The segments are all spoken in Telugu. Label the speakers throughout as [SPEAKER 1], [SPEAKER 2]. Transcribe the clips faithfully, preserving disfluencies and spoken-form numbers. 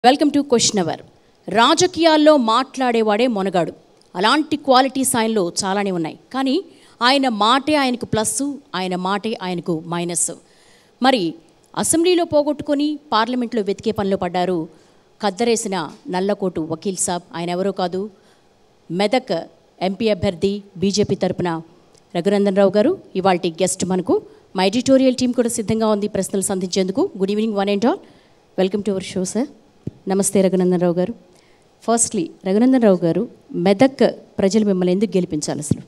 [SPEAKER 1] Welcome to question hour. రాజకీయాల్లో మాట్లాడేవాడే మొనగాడు. అలాంటి క్వాలిటీస్ ఆయనలో చాలానే ఉన్నాయి. కానీ ఆయన మాటే ఆయనకు ప్లస్, ఆయన మాటే ఆయనకు మైనస్. మరి అసెంబ్లీలో పోగొట్టుకొని పార్లమెంట్లో వెతికే పనిలో పడ్డారు కద్దరేసిన నల్లకోటు వకీల్ సాబ్. ఆయన ఎవరో కాదు, మెదక్ ఎంపీ అభ్యర్థి బీజేపీ తరపున రఘునందన్ రావు గారు ఇవాల్టి గెస్ట్. మనకు మా ఎడిటోరియల్ టీం కూడా సిద్ధంగా ఉంది ప్రశ్నలు సంధించేందుకు. Good evening one and all, welcome to our show sir. నమస్తే రఘునందన్ రావు గారు. ఫస్ట్లీ రఘునందన్ రావు గారు, మెదక్ ప్రజలు మిమ్మల్ని ఎందుకు గెలిపించాలి అసలు?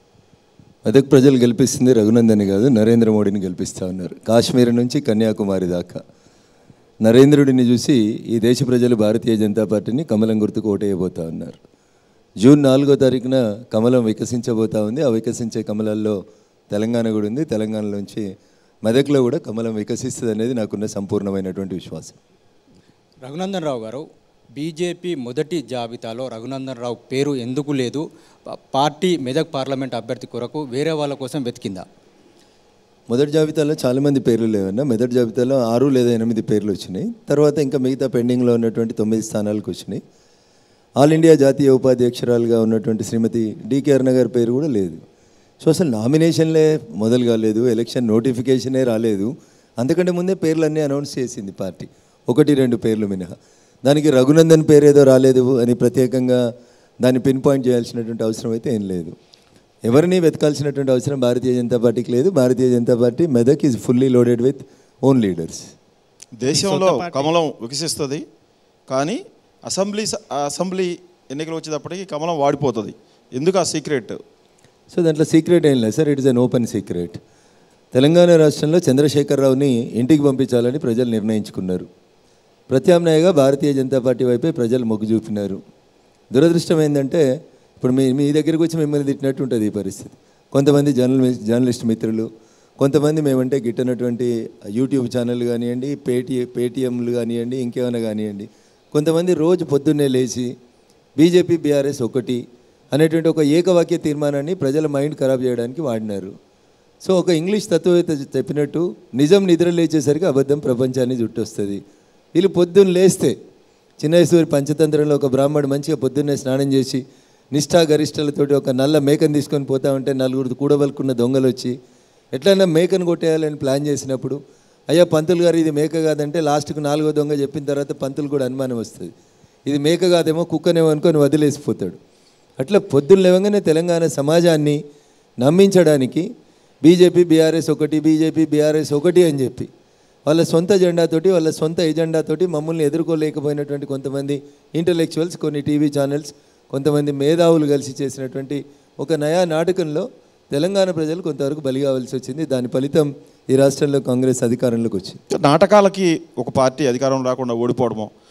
[SPEAKER 2] మెదక్ ప్రజలు గెలిపిస్తుంది రఘునందన్ కాదు, నరేంద్ర మోడీని గెలిపిస్తూ ఉన్నారు. కాశ్మీర్ నుంచి కన్యాకుమారి దాకా నరేంద్రుడిని చూసి ఈ దేశ ప్రజలు భారతీయ జనతా పార్టీని కమలం గుర్తుకు ఓటేయబోతూ ఉన్నారు. జూన్ నాలుగో తారీఖున కమలం వికసించబోతూ ఉంది. ఆ వికసించే కమలాల్లో తెలంగాణ కూడా ఉంది. తెలంగాణలోంచి మెదక్లో కూడా కమలం వికసిస్తుంది అనేది నాకున్న సంపూర్ణమైనటువంటి విశ్వాసం.
[SPEAKER 3] రఘునందన్ రావు గారు, బీజేపీ మొదటి జాబితాలో రఘునందన్ రావు పేరు ఎందుకు లేదు? పార్టీ మెదక్ పార్లమెంట్ అభ్యర్థి కొరకు వేరే వాళ్ళ కోసం వెతికిందా?
[SPEAKER 2] మొదటి జాబితాలో చాలామంది పేర్లు లేవన్నా. మొదటి జాబితాలో ఆరు లేదా ఎనిమిది పేర్లు వచ్చినాయి. తర్వాత ఇంకా మిగతా పెండింగ్లో ఉన్నటువంటి తొమ్మిది స్థానాలకు వచ్చినాయి. ఆల్ ఇండియా జాతీయ ఉపాధ్యక్షురాలుగా ఉన్నటువంటి శ్రీమతి డికే అరుణ గారి పేరు కూడా లేదు. సో అసలు నామినేషన్లే మొదలు కాలేదు, ఎలక్షన్ నోటిఫికేషనే రాలేదు. అంతకంటే ముందే పేర్లన్నీ అనౌన్స్ చేసింది పార్టీ, ఒకటి రెండు పేర్లు మినహా. దానికి రఘునందన్ పేరు ఏదో రాలేదు అని ప్రత్యేకంగా దాన్ని పిన్ పాయింట్ చేయాల్సినటువంటి అవసరం అయితే ఏం లేదు. ఎవరిని వెతకాల్సినటువంటి అవసరం భారతీయ జనతా పార్టీకి లేదు. Bharatiya Janata party Medak is fully loaded with own leaders.
[SPEAKER 4] దేశంలో కమలం వికసిస్తుంది, కానీ అసెంబ్లీ అసెంబ్లీ ఎన్నికలు వచ్చేటప్పటికి కమలం వాడిపోతుంది. ఎందుకు ఆ సీక్రెట్?
[SPEAKER 2] సో దాంట్లో సీక్రెట్ ఏం లేదు sir, it is an open secret. Telangana రాష్ట్రంలో చంద్రశేఖరరావుని ఇంటికి పంపించాలని ప్రజలు నిర్ణయించుకున్నారు. ప్రత్యామ్నాయంగా భారతీయ జనతా పార్టీ వైపే ప్రజలు మొగ్గు చూపినారు. దురదృష్టం ఏంటంటే ఇప్పుడు మీ మీ దగ్గరికి వచ్చి మిమ్మల్ని తిట్టినట్టు ఉంటుంది ఈ పరిస్థితి. కొంతమంది జర్నలిస్ట్ జర్నలిస్ట్ మిత్రులు, కొంతమంది మేమంటే గిట్టనటువంటి యూట్యూబ్ ఛానల్ కానివ్వండి, పేటీ పేటీఎంలు కానివ్వండి, ఇంకేమైనా కానివ్వండి, కొంతమంది రోజు పొద్దున్నే లేచి బీజేపీ బీఆర్ఎస్ ఒకటి అనేటువంటి ఒక ఏకవాక్య తీర్మానాన్ని ప్రజల మైండ్ ఖరాబ్ చేయడానికి వాడినారు. సో ఒక ఇంగ్లీష్ తత్వవేత్త చెప్పినట్టు నిజం నిద్ర లేచేసరికి అబద్ధం ప్రపంచాన్ని చుట్టొస్తుంది. వీళ్ళు పొద్దున్న లేస్తే చిన్నేశ్వరి పంచతంత్రంలో ఒక బ్రాహ్మడు మంచిగా పొద్దున్నే స్నానం చేసి నిష్ఠా గరిష్టలతోటి ఒక నల్ల మేకను తీసుకొని పోతా ఉంటే నలుగురు కూడబలుకున్న దొంగలు వచ్చి ఎట్లన్నా మేకను కొట్టేయాలని ప్లాన్ చేసినప్పుడు, అయ్యా పంతులు గారు ఇది మేక కాదంటే లాస్ట్కు నాలుగో దొంగ చెప్పిన తర్వాత పంతులు కూడా అనుమానం వస్తుంది, ఇది మేక కాదేమో కుక్కనేమో అనుకొని వదిలేసిపోతాడు. అట్లా పొద్దున్న లేవగానే తెలంగాణ సమాజాన్ని నమ్మించడానికి బీజేపీ బీఆర్ఎస్ ఒకటి, బీజేపీ బీఆర్ఎస్ ఒకటి అని చెప్పి వాళ్ళ సొంత జెండాతోటి, వాళ్ళ సొంత ఎజెండాతోటి మమ్మల్ని ఎదుర్కోలేకపోయినటువంటి కొంతమంది ఇంటలెక్చువల్స్, కొన్ని టీవీ ఛానల్స్, కొంతమంది మేధావులు కలిసి చేసినటువంటి ఒక నయా నాటకంలో తెలంగాణ ప్రజలు కొంతవరకు బలి కావాల్సి వచ్చింది. దాని ఫలితం ఈ రాష్ట్రంలో కాంగ్రెస్ అధికారంలోకి వచ్చింది.
[SPEAKER 4] నాటకాలకి ఒక పార్టీ అధికారం రాకుండా ఓడిపోవడమో